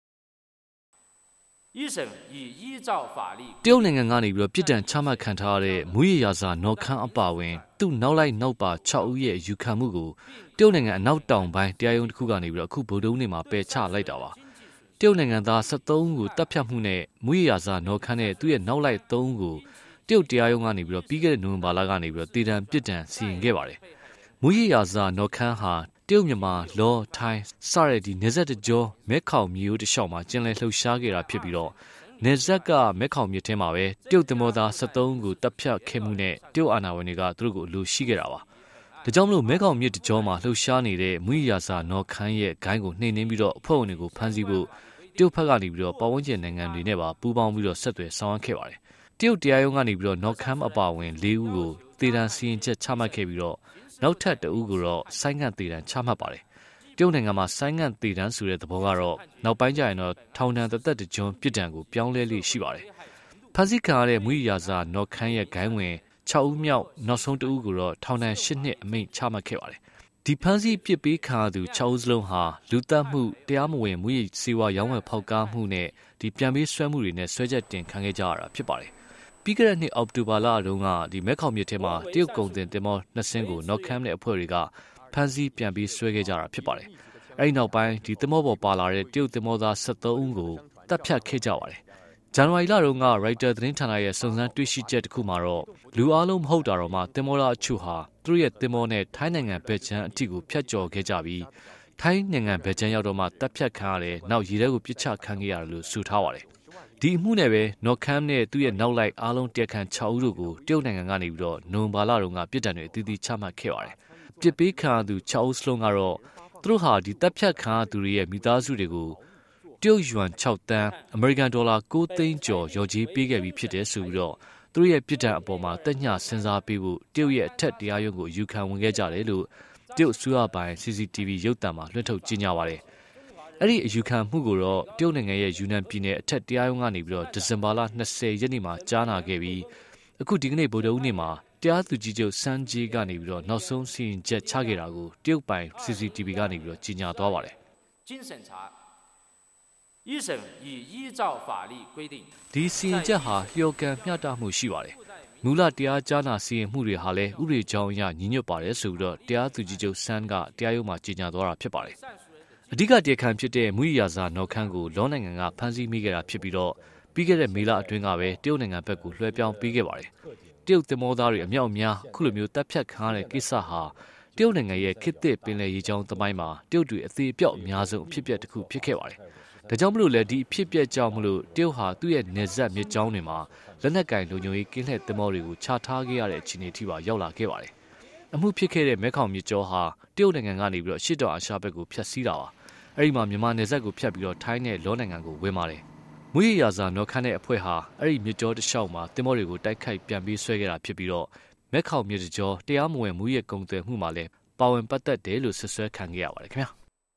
တရုတ်နိုင်ငံကနေပြီးတော့ပြည်တံချမှတ်ခံထားရတဲ့မူရရာဇာနော်ခန်းအပါဝင်သူ့နောက်လိုက်နောက်ပါ၆ဦးရဲ့ယူခံမှုကိုတရုတ်နိုင်ငံအနောက်တောင်ပိုင်းတရားရုံးတစ်ခုကနေပြီးတော့အခုဗုဒ္ဓဦးနေ့မှာပယ်ချလိုက်တာပါတရုတ်နိုင်ငံသား၁၃ဦးကိုတပ်ဖြတ်မှုနဲ့မူရရာဇာနော်ခန်းနဲ့သူ့ရဲ့နောက်လိုက်၃ဦးကိုတရုတ်တရားရုံးကနေပြီးတော့ပြီးခဲ့တဲ့နိုဝင်ဘာလကနေပြီးတော့တေတံပြစ်ဒဏ်စီရင်ခဲ့ပါတယ်မူရရာဇာနော်ခန်းဟာတရုတ်မြန်မာလောထိုင်းစတဲ့ဒီနေဆက်တကြောမဲခေါင်မျိုးတလျှောက်မှာကျင်းလဲလှုပ်ရှားခဲ့တာဖြစ်ပြီးတော့နေဆက်ကမဲခေါင်မြစ်ထဲမှာပဲတရုတ်သမောသား၁၃ဦးကိုတပ်ဖြတ်ခဲ့မှုနဲ့တရုတ်အာဏာပိုင်တွေကသူတို့ကိုအလိုရှိခဲ့တာပါ။ဒါကြောင့်မလို့မဲခေါင်မြစ်တကြောမှာလှုပ်ရှားနေတဲ့မူရရာဇာနော်ခန်းရဲ့ဂိုင်းကိုနှိမ်နင်းပြီးတော့အဖွဲ့ဝင်တွေကိုဖမ်းဆီးဖို့တရုတ်ဘက်ကနေပြီးတော့ပတ်ဝန်းကျင်နိုင်ငံတွေနဲ့ပါပူးပေါင်းပြီးတော့ဆက်သွယ်ဆောင်ရွက်ခဲ့ပါတယ်။တရုတ်တရားရုံးကနေပြီးတော့နော်ခန်းအပါဝင်၄ဦးကိုတေတံစီရင်ချက်ချမှတ်ခဲ့ပြီးတော့နောက်ထပ်တဦးကိုတော့ဆိုင်းငံ့တေတံချမှတ်ပါတယ်။တရုတ်နိုင်ငံမှာဆိုင်းငံ့တေတံဆိုတဲ့သဘောကတော့နောက်ပိုင်းကျရင်တော့ထောင်ဒဏ်တစ်သက်တစ်ကျွန်းပြစ်ဒဏ်ကိုပြောင်းလဲလေးရှိပါတယ်။ဖမ်းဆီးခံရတဲ့မူရရာဇာနော်ခန်းရဲ့ဂိုင်းဝင်၆ဦးမြောက်နောက်ဆုံးတဦးကိုတော့ထောင်ဒဏ်၈နှစ်အမိန့်ချမှတ်ခဲ့ပါတယ်။ဒီဖမ်းဆီးပြစ်ပေးခံရသူ၆ဦးစလုံးဟာလူသတ်မှုတရားမဝင်မူရစေဝါရောင်းဝယ်ဖောက်ကားမှုနဲ့ဒီပြန်ပေးဆွဲမှုတွေနဲ့ဆွဲချက်တင်ခံခဲ့ကြရတာဖြစ်ပါတယ်။ပြီးခဲ့တဲ့နှစ်အောက်တိုဘာလတုန်းကဒီမဲခေါင်မြစ်ထဲမှာတရုတ်ကုန်တင်တင်မောနှစ်စင်းကိုနော်ခမ်းတဲ့အဖွဲ့တွေကဖမ်းဆီးပြန်ပြီးဆွဲခဲ့ကြတာဖြစ်ပါတယ်။အဲဒီနောက်ပိုင်းဒီတင်မောပေါ်ပါလာတဲ့တရုတ်တင်မောသား၁၃ဦးကိုတပ်ဖြတ်ခဲ့ကြပါတယ်။ဇန်နဝါရီလတုန်းက Reuters သတင်းဌာနရဲ့စုံစမ်းတွေ့ရှိချက်တစ်ခုမှာတော့လူအလုံးမဟုတ်တာတော့မှတင်မောသားအချို့ဟာသူတို့ရဲ့တင်မောနဲ့ထိုင်းနိုင်ငံဘက်ချမ်းအထိကိုဖျက်ကျော်ခဲ့ကြပြီးထိုင်းနိုင်ငံဘက်ချမ်းရောက်တော့မှတပ်ဖြတ်ခံရတယ်။နောက်ရေထဲကိုပစ်ချခံခဲ့ရတယ်လို့ဆိုထားပါတယ်။ဒီအမှုနဲ့ပဲနော်ခမ်းနဲ့သူ့ရဲ့နောက်လိုက်အားလုံးတရားခံ၆ဦးတို့ကိုတရုတ်နိုင်ငံကနေပြီးတော့နိုဝင်ဘာလတုန်းကပြည်တံတွေအသီးသီးချမှတ်ခဲ့ပါတယ်။ပြစ်ပေးခံရသူ၆ဦးစလုံးကတော့သူတို့ဟာဒီတပ်ဖြတ်ခံရသူတွေရဲ့မိသားစုတွေကိုတရုတ်ယွမ်၆တန်းအမေရိကန်ဒေါ်လာ၉သိန်းကျော်ရော်ကြေးပေးခဲ့ပြီးဖြစ်တယ်ဆိုပြီးတော့သူတို့ရဲ့ပြည်တံအပေါ်မှာတက်ညစဉ်းစားပေးဖို့တရုတ်ရဲ့အထက်တရားရုံးကိုယူခံဝင်ခဲ့ကြတယ်လို့တရုတ်အစိုးရပိုင် C C T V ရုပ်သံမှာလွှင့်ထုတ်ကြေညာပါတယ်။အဲ့ဒီအယူခံမှုကိုတော့တရုတ်နိုင်ငံရဲ့ယူနန်ပြည်နယ်အထက်တရားရုံးကနေပြီးတော့ဒီဇင်ဘာလ၂၀ရက်နေ့မှာကြားနာခဲ့ပြီးအခုဒီကနေ့ဗုဒ္ဓဦးနေ့မှာတရားသူကြီးချုပ်စန်းဂျေးကနေပြီးတော့နောက်ဆုံးစီရင်ချက်ချခဲ့တာကိုတရုတ်ပိုင် C C T V ကနေပြီးတော့ကြေညာသွားပါတယ်။ဒီစီရင်ချက်ဟာလျော်ကန်မျှတမှုရှိပါတယ်။မူလတရားကြားနာစီရင်မှုတွေဟာလည်းဥပဒေကြောင်းအရညီညွတ်ပါတယ်ဆိုပြီးတော့တရားသူကြီးချုပ်စန်းကတရားရုံးမှာကြေညာသွားတာဖြစ်ပါတယ်။အဓိကတရားခံဖြစ်တဲ့မူရရာဇာနော်ခန်းကိုလောနိုင်ငံကဖမ်းဆီးမိခဲ့တာဖြစ်ပြီးတော့ပြီးခဲ့တဲ့မေလအတွင်းကပဲတရုတ်နိုင်ငံဘက်ကိုလွှဲပြောင်းပေးခဲ့ပါတယ်။တရုတ်သင်္ဘောသားတွေအမြောက်အများအခုလိုမျိုးတပ်ဖြတ်ခံရတဲ့ကိစ္စဟာတရုတ်နိုင်ငံရဲ့ခေတ်သစ်ပင်လယ်ရေကြောင်းသမိုင်းမှာတရုတ်တွေအသေးအပြောက်အများဆုံးအဖြစ်အပျက်တစ်ခုဖြစ်ခဲ့ပါတယ်။ဒါကြောင့်မလို့လေဒီအဖြစ်အပျက်ကြောင့်မလို့တရုတ်ဟာသူ့ရဲ့နေဆက်မြစ်ကြောင်းတွေမှာလက်နက်ကင်လုံခြုံရေးကင်းလှည့်သင်္ဘောတွေကိုချထားခဲ့ရတဲ့အခြေအနေထိပါရောက်လာခဲ့ပါတယ်။အမှုဖြစ်ခဲ့တဲ့မဲခေါင်မြစ်ကြောဟာတရုတ်နိုင်ငံကနေပြီးတော့ရှစ်တောင်အာရှဘက်ကိုဖျက်ဆီးတာပါ။အဲဒီမှာမြန်မာနေဆက်ကိုဖျက်ပြီးတော့ထိုင်းနဲ့လောနိုင်ငံကိုဝင်ပါတယ်။မူရရာဇာနော်ခမ်းတဲ့အဖွဲ့ဟာအဲ့ဒီမြစ်ကြောတစ်လျှောက်မှာတင်မောတွေကိုတိုက်ခိုက်ပြန်ပြီးဆွဲခဲ့တာဖြစ်ပြီးတော့မဲခေါင်မြစ်ကြောတရားမဝင်မူရကုံသွယ်မှုမှာလည်းပါဝင်ပတ်သက်တယ်လို့ဆွဆွဲခံခဲ့ရပါတယ်ခင်ဗျာ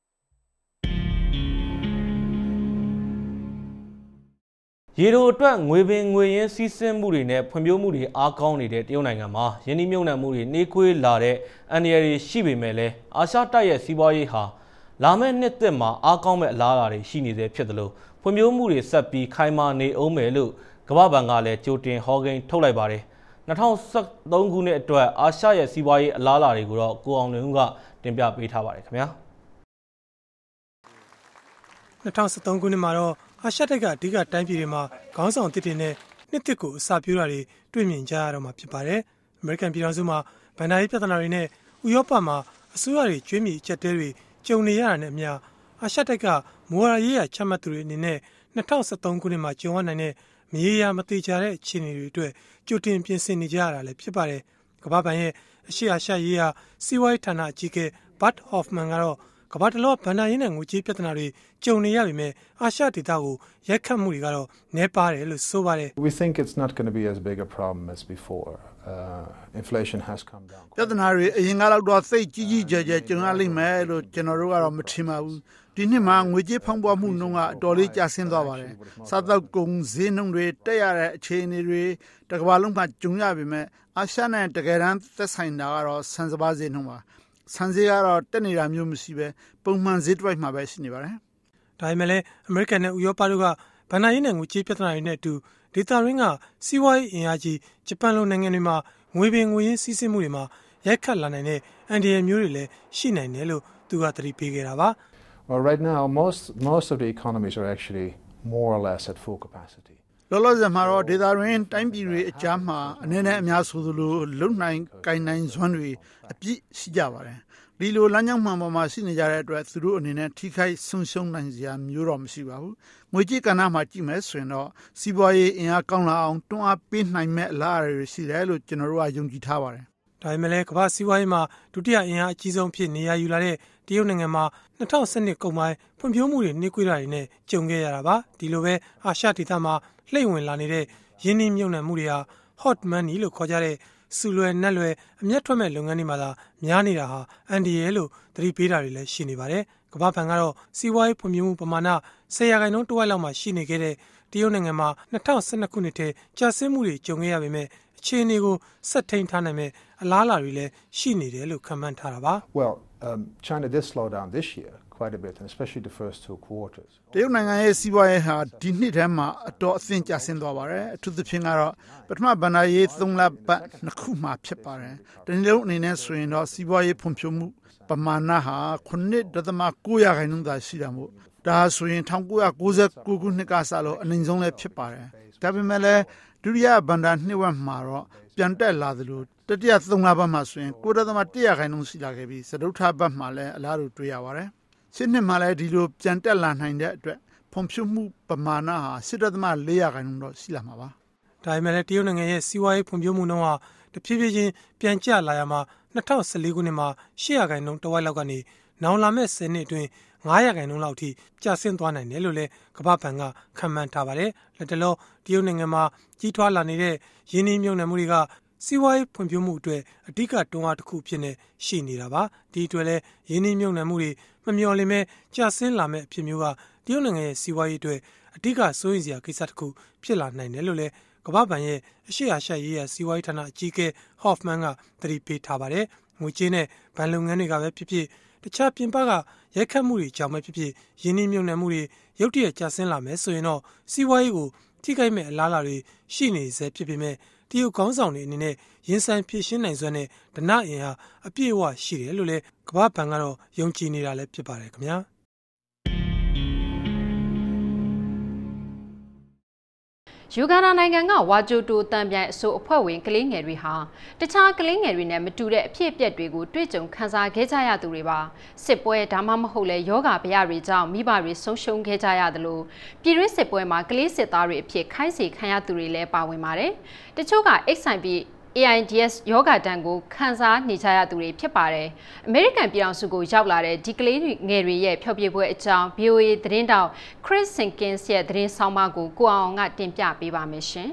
ရေတိုအတွက်ငွေပင်ငွေရင်းစီးဆင်းမှုတွေနဲ့ဖွံ့ဖြိုးမှုတွေအားကောင်းနေတဲ့တရုတ်နိုင်ငံမှာယင်းနှိမ့်မြုပ်နှံမှုတွေနှေးကွေးလာတဲ့အန္တရာယ်တွေရှိပေမဲ့လည်းအာရှတိုက်ရဲ့စီးပွားရေးဟာလာမယ့်နှစ်သစ်မှာအားကောင်းမဲ့အလားအလာတွေရှိနေသေးဖြစ်တယ်လို့ဖွံ့ဖြိုးမှုတွေဆက်ပြီးခိုင်မာနေအောင်မယ်လို့ကမ္ဘာ့ဘဏ်ကလည်းကြိုတင်ဟောကိန်းထုတ်လိုက်ပါတယ်၂၀၁၃ခုနှစ်အတွက်အာရှရဲ့စီးပွားရေးအလားအလာတွေကိုတော့ကိုအောင်လွင်ဦးကတင်ပြပေးထားပါတယ်ခင်ဗျာ၂၀၁၃ခုနှစ်မှာတော့အာရှတိုက်ကအဓိကတိုင်းပြည်တွေမှာခေါင်းဆောင်တစ်တွေနဲ့နှစ်တစ်ကိုအစာပြိုးတာတွေတွေ့မြင်ကြရတော့မှာဖြစ်ပါတယ်။အမေရိကန်ပြည်ထောင်စုမှာဗန်ဒါရေးပြဿနာတွေနဲ့ဥရောပမှာအစိုးရတွေကျွေးမြေအကျပ်တဲတွေကြုံနေရတာနဲ့အမျှအာရှတိုက်ကမိုးရာရေးရာချမှတ်သူတွေအနေနဲ့၂၀၁၃ခုနှစ်မှာကြုံရနိုင်တဲ့မရေရာမတိကြတဲ့အခြေအနေတွေအတွက်ကြိုတင်ပြင်ဆင်နေကြရတာလည်းဖြစ်ပါတယ်ကမ္ဘာ့ဘဏ်ရဲ့အရှိအာရှရေးရာစီးပွားရေးဌာနအကြီးအကဲ Bart Hoffman ကတော့ကမ္ဘာတလွှားဘဏ္ဍာရေးနဲ့ငွေကြေးပြဿနာတွေကြုံနေရပေမဲ့အာရှဒေသကိုရိုက်ခတ်မှုတွေကတော့နည်းပါးတယ်လို့ဆိုပါတယ် We think it's not going to be as big a problem as before. Uh, inflation has come down. ပြဿနာတွေအရင်ကတော့တော့စိတ်ကြီးကြီးကျယ်ကျယ်ကြုံရလိမ့်မယ်လို့ကျွန်တော်တို့ကတော့မထင်ပါဘူးဒီနှစ်မှာငွေကြေးဖောင်းပွားမှုနှုန်းကအတော်လေးကျဆင်းသွားပါတယ်စားသောက်ကုန်ဈေးနှုန်းတွေတက်ရတဲ့အခြေအနေတွေတကမ္ဘာလုံးမှာကြုံရပေမဲ့အာရှနဲ့တကယ်တမ်းသက်ဆိုင်တာကတော့ဆန်စပါးဈေးနှုန်းပါဆန်ဈေးကတော့တက်နေတာမျိုးမရှိပဲပုံမှန်ဈေးတစ်ဝိုက်မှာပဲရှိနေပါတယ်ဒါပေမဲ့လည်းအမေရိကန်နဲ့ဥရောပတို့ကဘဏ္ဍာရေးနဲ့ငွေကြေးပြဿနာတွေနဲ့အတူဒေသရင်းကစီးပွားရေးအင်အားကြီးဂျပန်လိုနိုင်ငံတွေမှာငွေပင်ငွေရင်းစီးဆင်းမှုတွေမှာရိုက်ခတ်လာနိုင်တဲ့အန်ဒီရယ်မျိုးတွေလည်းရှိနိုင်တယ်လို့သူကသတိပေးခဲ့တာပါ Well, right now, most most of the economies are actually more or less at full capacity. လောလောဆယ်မှာတော့ဒေသရင်းတိုင်းပြည်တွေအကြားမှာအနေနဲ့အများဆိုသလိုလုံနိုင်ကိုင်နိုင်စွမ်းတွေအပြည့်ရှိကြပါတယ်ဒီလိုလမ်းကြောင်းမှန်ပေါ်မှာရှိနေကြတဲ့အတွက်သူတို့အနေနဲ့ထိခိုက်ဆုံးရှုံးနိုင်စရာမျိုးတော့မရှိပါဘူးငွေကြေးကဏ္ဍမှာကြည့်မယ်ဆိုရင်တော့စီးပွားရေးအင်အားကောင်းလာအောင်တွန်းအားပေးနိုင်မဲ့အလားအလာတွေရှိတယ်လို့ကျွန်တော်တို့ကယုံကြည်ထားပါတယ်ဒါပေမဲ့လည်းကမ္ဘာစီးပွားရေးမှာဒုတိယအင်အားအကြီးဆုံးဖြစ်နေရယူလာတဲ့တရုတ်နိုင်ငံမှာ၂၀၁၂ကုန်ပိုင်းဖွံ့ဖြိုးမှုတွေနှေးကွေးတာတွေနဲ့ကြုံခဲ့ရတာပါဒီလိုပဲအာရှဒေသမှာလှိမ့်ဝင်လာနေတဲ့ရင်းနှီးမြှုပ်နှံမှုတွေဟာ hot money လို့ခေါ်ကြတဲ့စူလွယ်နက်လွယ်အမျက်ထွက်မဲ့လုပ်ငန်းတွေမှာသာများနေတာဟာအန်ဒီရဲလို့သတိပေးတာတွေလည်းရှိနေပါတယ်ကမ္ဘာ့ဘဏ်ကတော့စီးပွားရေးဖွံ့ဖြိုးမှုပမာဏ၁၀ရာခိုင်နှုန်းတဝက်လောက်မှရှိနေခဲ့တဲ့တရုတ်နိုင်ငံမှာ၂၀၁၂ခုနှစ်ထဲကျဆင်းမှုတွေကြုံခဲ့ရပေမဲ့အခြေအနေကိုဆက်ထိန်ထားနိုင်မဲ့အလားအလာတွေလည်းရှိနေတယ်လို့ခန့်မှန်းထားတာပါ Well, um, China did slow down this year quite a bit, and especially the first two quarters. တရုတ်နိုင်ငံရဲ့စီးပွားရေးဟာဒီနှစ်ထဲမှာအတော်အသင့်ကျဆင်းသွားပါတယ်အထူးသဖြင့်ကတော့ပထမဘဏ္ဍာရေးသုံးလပတ်နှစ်ခုမှဖြစ်ပါတယ်တနည်းလုံးအနေနဲ့ဆိုရင်တော့စီးပွားရေးဖွံ့ဖြိုးမှုပမာဏဟာခုနှစ်ဒသမ၉ရာခိုင်နှုန်းသာရှိတာမို့ဒါဆိုရင်၁၉၉၉ခုနှစ်ကစလို့အနည်းဆုံးလည်းဖြစ်ပါတယ်ဒါပေမဲ့လည်းဒုတိယဘဏ္ဍာနှစ်ဝက်မှာတော့ပြန်တက်လာသလိုတတိယသုံးလပတ်မှာဆိုရင်၉ဒသမ၁ရာခိုင်နှုန်းရှိလာခဲ့ပြီးစတုထဘတ်မှာလည်းအလားတူတွေ့ရပါတယ်ရှင်းနှစ်မှာလည်းဒီလိုပြန်တက်လာနိုင်တဲ့အတွက်ဖွံ့ဖြိုးမှုပမာဏဟာ၈ဒသမ၄ရာခိုင်နှုန်းတော့ရှိလာမှာပါဒါပေမဲ့လည်းတရုတ်နိုင်ငံရဲ့စီးပွားရေးဖွံ့ဖြိုးမှုနှုန်းဟာတဖြည်းဖြည်းချင်းပြန်ကျလာရမှာ၂၀၁၄ခုနှစ်မှာ၈ရာခိုင်နှုန်းတဝက်လောက်ကနေနောင်လာမဲ့၁၀နှစ်အတွင်း၅ရာခိုင်နှုန်းလောက်ထိကျဆင်းသွားနိုင်တယ်လို့လည်းကမ္ဘာ့ဘဏ်ကခန့်မှန်းထားပါတယ်လက်တလောတရုတ်နိုင်ငံမှာကြီးထွားလာနေတဲ့ရင်းနှီးမြှုပ်နှံမှုတွေကစီးပွားရေးဖွံ့ဖြိုးမှုအတွက်အဓိကတွန်းအားတစ်ခုဖြစ်နေရှိနေတာပါဒီအတွက်လည်းရင်းနှီးမြှုပ်နှံမှုတွေမမျှော်လင့်မဲ့ကျဆင်းလာမဲ့အဖြစ်မျိုးကတရုတ်နိုင်ငံရဲ့စီးပွားရေးအတွက်အဓိကစိုးရိမ်စရာကိစ္စတစ်ခုဖြစ်လာနိုင်တယ်လို့လည်းကမ္ဘာ့ဘဏ်ရဲ့အရှိအာရှရေးရာစီးပွားရေးဌာနအကြီးအကဲ Hoffman ကသတိပေးထားပါတယ်ငွေကြေးနဲ့ဘဏ်လုပ်ငန်းတွေကပဲဖြစ်ဖြစ်တခြားပြင်ပကရိုက်ခတ်မှုတွေကြောင့်ပဲဖြစ်ဖြစ်ရင်းနှီးမြှုပ်နှံမှုတွေရုတ်တရက်ကျဆင်းလာမယ်ဆိုရင်တော့စီးပွားရေးကိုထိခိုက်မဲ့အလားအလာတွေရှိနေစေဖြစ်ပေမဲ့တရုတ်ကောင်းဆောင်တွေအနေနဲ့ရင်ဆိုင်ဖြည့်ရှင်းနိုင်စွမ်းတဲ့ဒဏအင်ဟာအပြည့်အဝရှိတယ်လို့လည်းကမ္ဘာ့ဘဏ်ကတော့ယုံကြည်နေတာလည်းဖြစ်ပါတယ်ခင်ဗျာယူဂန္ဓာနိုင်ငံကဝါဂျိုတိုတန်ပြန်အဆိုအဖွဲ့ဝင်ကလေးငယ်တွေဟာတခြားကလေးငယ်တွေနဲ့မတူတဲ့အဖြစ်အပျက်တွေကိုတွေ့ကြုံခံစားခဲ့ကြရသူတွေပါစစ်ပွဲဒါမှမဟုတ်လဲယောဂဗျာတွေကြောင့်မိဘတွေဆုံးရှုံးခဲ့ကြရတယ်လို့ပြည်တွင်းစစ်ပွဲမှာကလေးစစ်သားတွေအဖြစ်ခိုင်းစေခံရသူတွေလည်းပါဝင်ပါတယ်တချို့က AIDS A I D S ယောဂတန်ကိုခံစားနေကြရသူတွေဖြစ်ပါတယ်အမေရိကန်ပြည်ထောင်စုကိုရောက်လာတဲ့ဒီကလေးငယ်တွေရဲ့ဖျော်ဖြေပွဲအကြောင်း V O A သတင်းတောက် Chris Sinkins ရဲ့သတင်းဆောင်မကိုကိုအောင်ကတင်ပြပေးပါမယ်ရှင်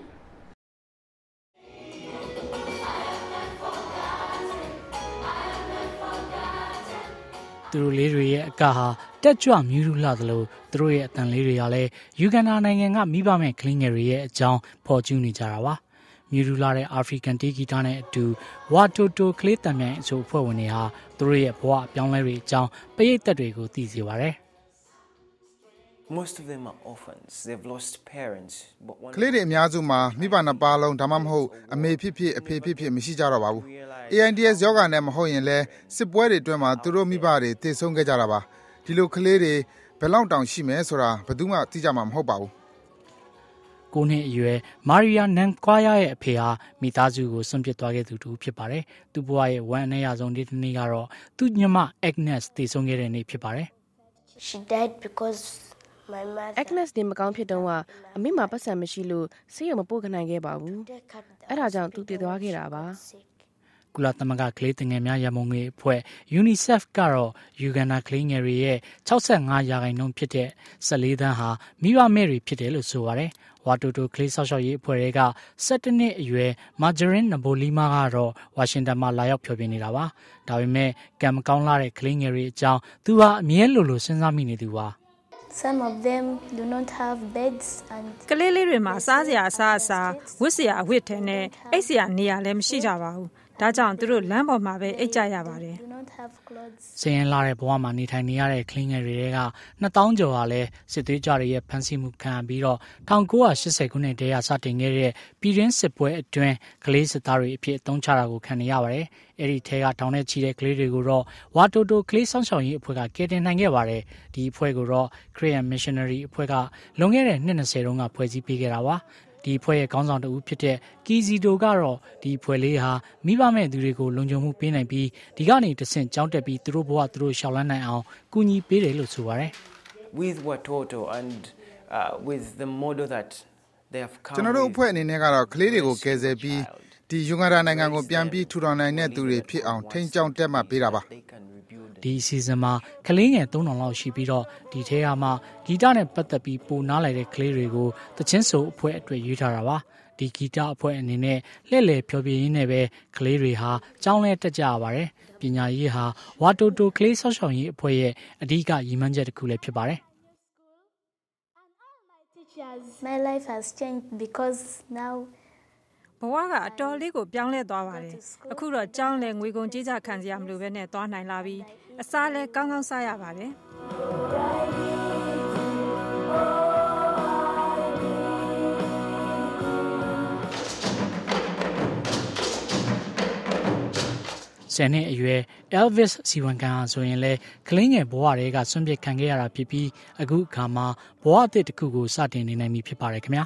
သူတို့လေးတွေရဲ့အကဟာတက်ကြွမြူးလူလှသလိုသူတို့ရဲ့အတန်လေးတွေကလည်းယူဂန္ဓာနိုင်ငံကမိဘမဲ့ကလေးငယ်တွေရဲ့အကြောင်းဖော်ကျူးနေကြတာပါမြူးလူလာတဲ့အာဖရိကန်တီးဂီတာနဲ့အတူဝါတိုတိုကလေးတံမြိုင်အဆိုအဖွဲ့ဝင်တွေဟာသူတို့ရဲ့ဘဝအပြောင်းလဲတွေအကြောင်းပရိသတ်တွေကိုသိစေပါတယ် Most of them are orphans. They've lost parents. But one ကလေးတွေအများစုမှာမိဘနှစ်ပါးလုံးဒါမှမဟုတ်အမေဖြစ်ဖြစ်အဖေဖြစ်ဖြစ်မရှိကြတော့ပါဘူး A I D S ယောဂါနဲ့မဟုတ်ရင်လဲစစ်ပွဲတွေအတွင်းမှာသူတို့မိဘတွေတည်ဆုံးခဲ့ကြတာပါဒီလိုကလေးတွေဘယ်လောက်တောင်ရှိမယ်ဆိုတာဘယ်သူမှသိကြမှာမဟုတ်ပါဘူးကိုနှစ်အရွယ်မာရီယာနန်ကွာယာရဲ့အဖေဟာမိသားစုကိုစွန့်ပစ်သွားခဲ့သူတူဖြစ်ပါတယ်။သူ့ဘဝရဲ့ဝမ်းအနည်းရဆုံးနေ့တစ်နေ့ကတော့သူ့ညီမ Agnes တည်ဆုံးခဲ့တဲ့နေ့ဖြစ်ပါတယ်။ She died because Agnes ဒီမကောင်းဖြစ်တော့ကအမိမပတ်စံမရှိလို့ဆေးရုံမပို့ခနိုင်ခဲ့ပါဘူးအဲ့ဒါကြောင့်သူတည်သွားခဲ့တာပါကုလသမဂ္ဂကလေးသင်ငယ်များရမုံငွေအဖွဲ့ UNICEF ကတော့ယူဂန်ဒါကလေးငယ်တွေရဲ့၆၅ရာခိုင်နှုန်းဖြစ်တဲ့၁၄သန်းဟာမိဘမဲ့တွေဖြစ်တယ်လို့ဆိုပါတယ်ဝါတိုတိုကလေးဆောက်ရှောက်ရေးအဖွဲ့တွေက၁၇နှစ်အရွယ်မာဂျရင်နဘိုလီမာကတော့ဝါရှင်တန်မှာလာရောက်ဖျော်ဖြေနေတာပါဒါပေမဲ့ကံမကောင်းလာတဲ့ကလေးငယ်တွေအကြောင်းသူဟာအမြဲလိုလိုစဉ်းစားမိနေသူပါ Some of them do not have beds and ကလေးလေးတွေမှာစားစရာအစားအစာဝတ်စရာအဝတ်ထဲနဲ့အိပ်စရာနေရာလည်းမရှိကြပါဘူးဒါကြောင့်သူတို့လမ်းပေါ်မှာပဲအိပ်ကြရပါတယ်စင်ရင်လာတဲ့ဘဝမှာနေထိုင်နေရတဲ့ကလေးငယ်တွေကနှစ်သောင်းကျော်ဟာလည်းစစ်သွေးကြတွေရဲ့ဖမ်းဆီးမှုခံပြီးတော့၁၉၈၀ခုနှစ်တည်းကစတင်ခဲ့တဲ့ပြည်တွင်းစစ်ပွဲအတွင်းကလေးစစ်သားတွေအဖြစ်အသုံးချတာကိုခံနေရပါတယ်အဲ့ဒီထဲကထောင်နဲ့ချီတဲ့ကလေးတွေကိုတော့ဝါတိုတိုကလေးဆောင်ဆောင်ရေးအဖွဲ့ကကယ်တင်နိုင်ခဲ့ပါတယ်ဒီအဖွဲ့ကိုတော့ Korean Missionary အဖွဲ့ကလွန်ခဲ့တဲ့နှစ်၂၀တုန်းကဖွဲ့စည်းပေးခဲ့တာပါဒီဖွဲ့ရဲ့ခေါင်းဆောင်တဦးဖြစ်တဲ့ကီဇီတိုကတော့ဒီဖွဲ့လေးဟာမိဘမဲ့သူတွေကိုလုံခြုံမှုပေးနိုင်ပြီးဒီကနေတဆင့်ကြောင်းတက်ပြီးသူတို့ဘဝသူတို့ရှောင်လန်းနိုင်အောင်ကူညီပေးတယ်လို့ဆိုပါတယ် With Watoto and uh, with the model that they have come ကျွန်တော်တို့အဖွဲ့အနေနဲ့ကတော့ကလေးတွေကိုကယ်ဆယ်ပြီးဒီယူဂန်ဒါနိုင်ငံကိုပြန်ပြီးထူထောင်နိုင်တဲ့သူတွေဖြစ်အောင်ထိန်းကျောင်းတက်မှပေးတာပါဒီစီဇန်မှာကလေးငယ်သုံးထောင်လောက်ရှိပြီးတော့ဒီထဲကမှဂီတနဲ့ပတ်သက်ပြီးပိုနားလိုက်တဲ့ကလေးတွေကိုသချင်းဆိုအဖွဲ့အတွက်ရွေးထားတာပါဒီဂီတအဖွဲ့အနေနဲ့လှည့်လည်ဖျော်ဖြေရင်းနဲ့ပဲကလေးတွေဟာကျောင်းလဲတက်ကြရပါတယ်ပညာရေးဟာဝါတိုတိုကလေးဆောက်ရှောက်ရေးအဖွဲ့ရဲ့အဓိကရည်မှန်းချက်တစ်ခုလည်းဖြစ်ပါတယ် My life has changed because now ဘဝကအတော်လေးကိုပြောင်းလဲသွားပါတယ်အခုတော့ကျောင်းလဲငွေကုန်ကြေးကျခံစရာမလိုပဲနဲ့သွားနိုင်လာပြီအစားလဲကောင်းကောင်းစားရပါတယ်ဆယ်နှစ်အရွယ် Elvis စီဝန်ကန်ဟာဆိုရင်လဲကလေးငယ်ဘဝတွေကဆွန့်ပစ်ခံခဲ့ရတာဖြစ်ပြီးအခုအခါမှာဘဝအသစ်တစ်ခုကိုစတင်နေနိုင်ပြီဖြစ်ပါတယ်ခင်ဗျာ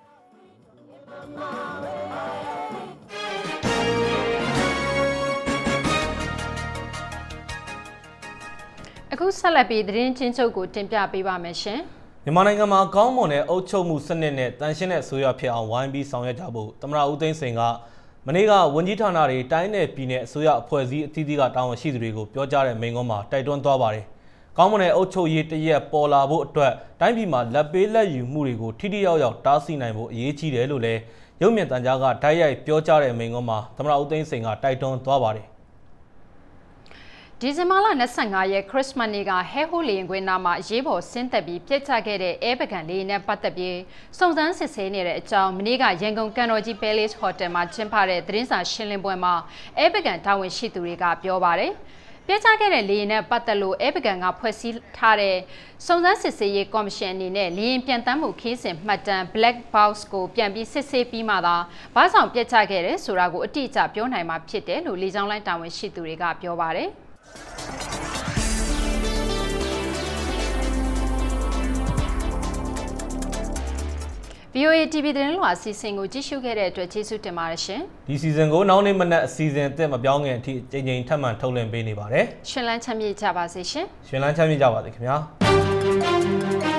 အခုဆက်လက်ပြီးသတင်းချင်းချုပ်ကိုတင်ပြပေးပါမယ်ရှင်မြန်မာနိုင်ငံမှာကောင်းမွန်တဲ့အုပ်ချုပ်မှုစနစ်နဲ့တန်ရှင်းတဲ့အစိုးရဖြစ်အောင်ဝိုင်းပြီးဆောင်ရွက်ကြဖို့သမ္မတဦးသိန်းစိန်ကမနေ့ကဝန်ကြီးဌာနတွေတိုင်းနယ်ပြည်နယ်အစိုးရအဖွဲ့အစည်းအသီးသီးကတာဝန်ရှိသူတွေကိုပြောကြားတဲ့မိန့်ခွန်းမှာတိုက်တွန်းသွားပါတယ်။ကောင်းမွန်တဲ့အုပ်ချုပ်ရေးတရက်ပေါ်လာဖို့အတွက်တိုင်းပြည်မှာလက်ပေးလက်ယူမှုတွေကိုထိထိရောက်ရောက်တားဆီးနိုင်ဖို့အရေးကြီးတယ်လို့လည်းရုပ်မြင်သံကြားကတိုက်ရိုက်ပြောကြားတဲ့မိန့်ခွန်းမှာသမ္မတဦးသိန်းစိန်ကတိုက်တွန်းသွားပါတယ်ဒီဇင်ဘာလ၂၅ရက်ခရစ်မတ်နေ့ကဟဲဟိုလေရင်ကွင်းနာမှာအရေးပေါ်ဆင်းသက်ပြီးပြစ်ချခဲ့တဲ့အဲပကန်လေးနဲ့ပတ်သက်ပြီးစုံစမ်းစစ်ဆေးနေတဲ့အကြောင်းမနေ့ကရန်ကုန်ကန်တော်ကြီးပဲလေးဟိုတယ်မှာကျင်းပတဲ့သတင်းစာရှင်းလင်းပွဲမှာအဲပကန်တာဝန်ရှိသူတွေကပြောပါတယ်ပြစ်ချခဲ့တဲ့လေရင်နဲ့ပတ်သက်လို့အဲပကန်ကဖွဲ့စည်းထားတဲ့စုံစမ်းစစ်ဆေးရေးကော်မရှင်အနေနဲ့လေရင်ပြန်တမ်းမှုခင်းစဉ်မှတ်တမ်း Black Box ကိုပြန်ပြီးစစ်ဆေးပြီးမှသာဘာဆောင်ပြစ်ချခဲ့တယ်ဆိုတာကိုအတိအကျပြောနိုင်မှာဖြစ်တယ်လို့လေကြောင်းလိုင်းတာဝန်ရှိသူတွေကပြောပါတယ်ဗီအိုအေ တီ ဗီ သတင်းလွှာအစီအစဉ်ကိုကြည့်ရှုခဲ့တဲ့အတွက်ကျေးဇူးတင်ပါတယ်ရှင်။ဒီစီဇန်ကိုနောက်နေ့မနက်အစီအစဉ်အသစ်မပြောင်းခင်အထိကြိမ်ကြိမ်ထပ်မံထုတ်လွှင့်ပေးနေပါတယ်။ရှင်လန်းချမ်းမြေ့ကြပါစေရှင်။ရှင်လန်းချမ်းမြေ့ကြပါစေခင်ဗျာ။